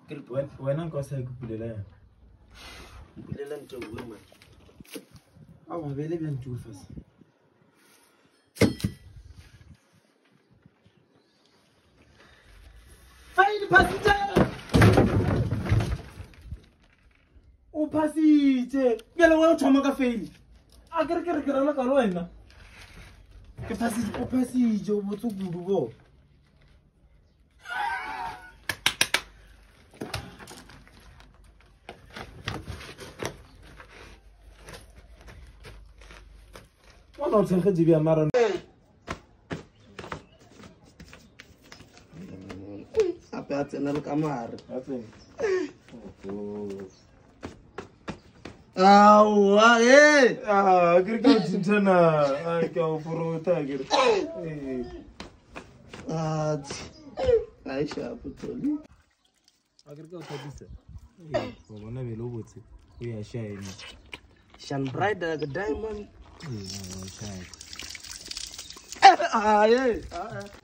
Wena nka sa ikupulela yana. Pulela ntho nngwe man. Ao mabele bja ntho fase. Fail passenger. O pasitse. Ngele wa o thoma ka fail. A ke re la ka lo wena. Ke pasitse o pasitse o botse kudu bo. Wala tshege di bia mara. Ape a tsena le kamare. A tsena. Awa Ke re ka o tshintana. Ke o forota ke re. Aisha putoli. A ke re ka o thapisa. Go bona bele o botse. O ya shine. Shine bright like a diamond. Shine.